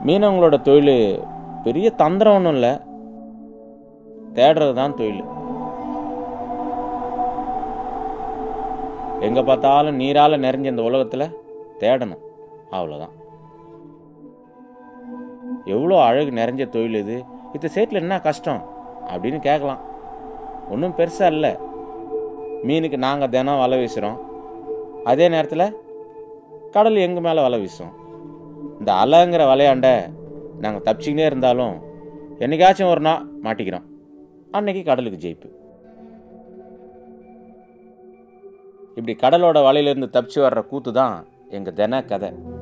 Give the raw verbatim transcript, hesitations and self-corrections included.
மீனவங்களோட தொழில் பெரிய தந்திரம் ஒன்றும் இல்லை, தேடுறது தான் தொழில். எங்கே பார்த்தாலும் நீரால் நிறைஞ்ச இந்த உலகத்தில் தேடணும், அவ்வளோதான். எவ்வளோ அழகு நிறைஞ்ச தொழில் இது, இது சேட்டில் என்ன கஷ்டம் அப்படின்னு கேட்கலாம். ஒன்றும் பெருசாக இல்லை. மீனுக்கு நாங்கள் தினம் வலை வீசுகிறோம், அதே நேரத்தில் கடல் எங்கள் மேலே வலை வீசும். இந்த அலைங்கிற விளையாண்ட நாங்கள் தப்பிச்சிக்கினே இருந்தாலும் என்னைக்காச்சும் ஒரு நாள் மாட்டிக்கிறோம், அன்னைக்கு கடலுக்கு ஜெயிப்பு. இப்படி கடலோட வலையிலேருந்து தப்பிச்சு வர்ற கூத்து தான் எங்கள் தின கதை.